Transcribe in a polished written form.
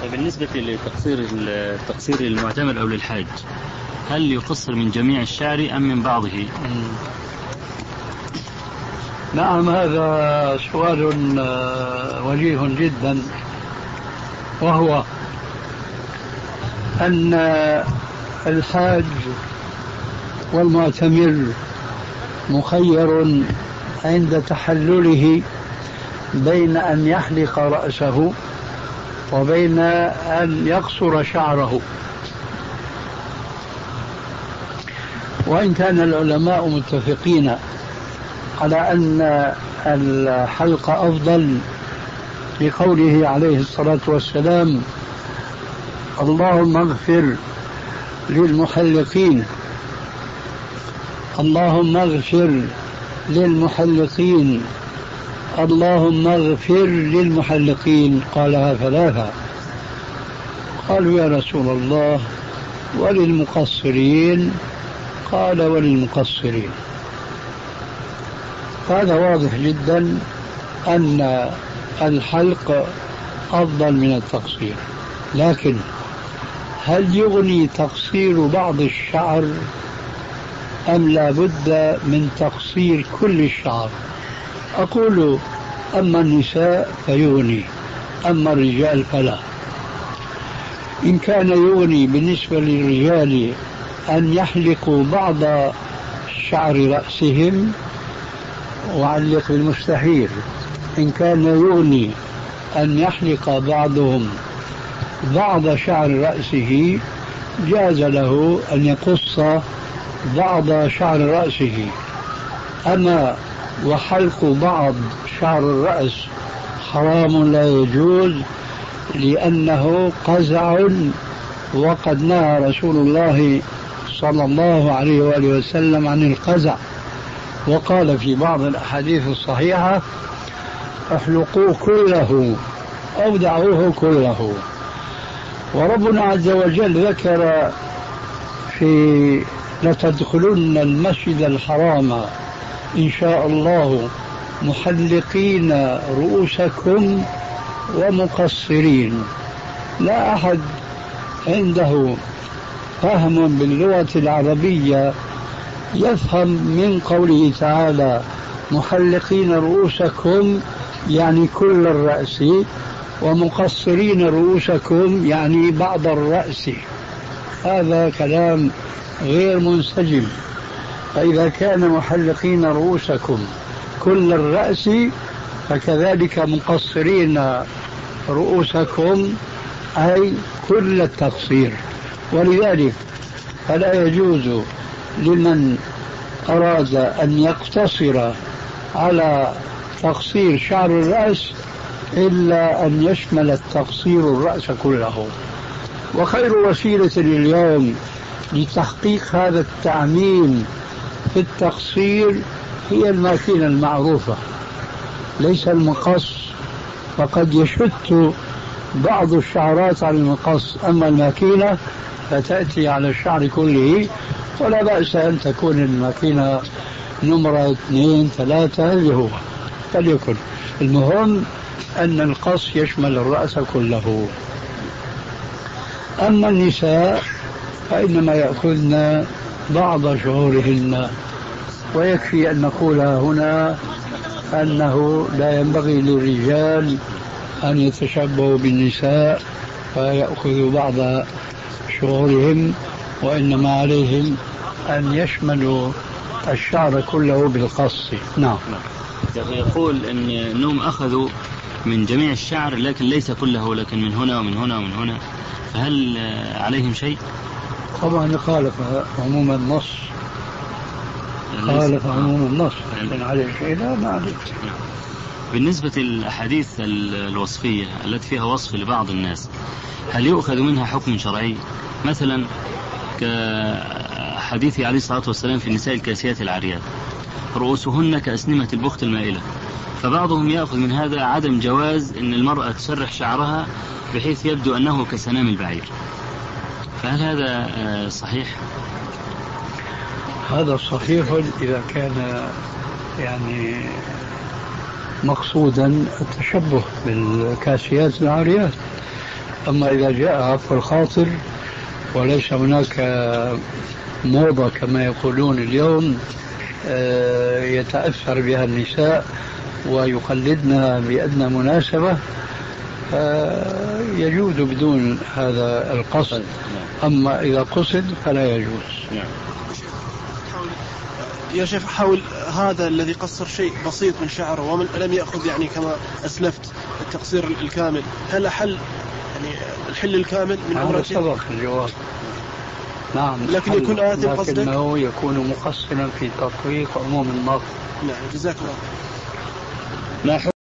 بالنسبة لتقصير المعتمر أو للحاج، هل يقصر من جميع الشعر أم من بعضه؟ نعم، هذا سؤال وجيه جدا، وهو أن الحاج والمعتمر مخير عند تحلله بين أن يحلق رأسه وبين أن يقصر شعره. وإن كان العلماء متفقين على أن الحلق أفضل لقوله عليه الصلاة والسلام: اللهم اغفر للمحلقين، اللهم اغفر للمحلقين، اللهم اغفر للمحلقين، قالها ثلاثة. قالوا: يا رسول الله، وللمقصرين؟ قال: وللمقصرين. هذا واضح جدا أن الحلق أفضل من التقصير، لكن هل يغني تقصير بعض الشعر أم لا بد من تقصير كل الشعر؟ أقول: أما النساء فيغني، أما الرجال فلا. إن كان يغني بالنسبة للرجال أن يحلقوا بعض شعر رأسهم، وعلق بالمستحيل. إن كان يغني أن يحلق بعضهم بعض شعر رأسه، جاز له أن يقص بعض شعر رأسه. أما وحلق بعض شعر الرأس حرام، لا يجوز، لأنه قزع، وقد نهى رسول الله صلى الله عليه وآله وسلم عن القزع، وقال في بعض الأحاديث الصحيحة: احلقوه كله أو دعوه كله. وربنا عز وجل ذكر في لتدخلن المسجد الحرام إن شاء الله محلقين رؤوسكم ومقصرين. لا أحد عنده فهم باللغة العربية يفهم من قوله تعالى محلقين رؤوسكم يعني كل الرأس، ومقصرين رؤوسكم يعني بعض الرأس. هذا كلام غير منسجم. فإذا كان محلقين رؤوسكم كل الرأس، فكذلك مقصرين رؤوسكم أي كل التقصير. ولذلك فلا يجوز لمن أراد أن يقتصر على تقصير شعر الرأس إلا أن يشمل التقصير الرأس كله. وخير وسيلة اليوم لتحقيق هذا التعميم في التقصير هي الماكينة المعروفة، ليس المقص، فقد يشت بعض الشعرات على المقص، أما الماكينة فتأتي على الشعر كله، ولا بأس أن تكون الماكينة نمرة 2 3 اللي هو فليكن. المهم أن القص يشمل الرأس كله. أما النساء فإنما يأخذن بعض شعورهن، ويكفي أن نقول هنا أنه لا ينبغي للرجال أن يتشبهوا بالنساء فيأخذوا بعض شعورهم، وإنما عليهم أن يشملوا الشعر كله بالقص. نعم. يقول أنهم أخذوا من جميع الشعر لكن ليس كله، لكن من هنا ومن هنا ومن هنا، فهل عليهم شيء؟ طبعا خالف عموم النص، خالف عموم النص، لكن عليه شيء لا ما عليه. بالنسبة للأحاديث الوصفية التي فيها وصف لبعض الناس، هل يؤخذ منها حكم شرعي؟ مثلا كحديث عليه الصلاة والسلام في النساء الكاسيات العاريات رؤوسهن كأسنمة البخت المائلة، فبعضهم يأخذ من هذا عدم جواز أن المرأة تسرح شعرها بحيث يبدو أنه كسنام البعير، فهل هذا صحيح؟ هذا صحيح إذا كان يعني مقصودا التشبه بالكاسيات العاريات. أما إذا جاء عفو الخاطر وليس هناك موضة كما يقولون اليوم يتأثر بها النساء ويقلدنا بأدنى مناسبة، يجوز بدون هذا القصد. أما إذا قصد فلا يجوز. يا شيخ حاول هذا الذي قصر شيء بسيط من شعره ومن لم يأخذ يعني كما أسلفت التقصير الكامل، هل حل يعني الحل الكامل من هذا سبق الجواب. نعم، لكن يكون آثم قصدك؟ لكنه يكون مقصرا في تطبيق عموم النص. نعم، جزاك الله.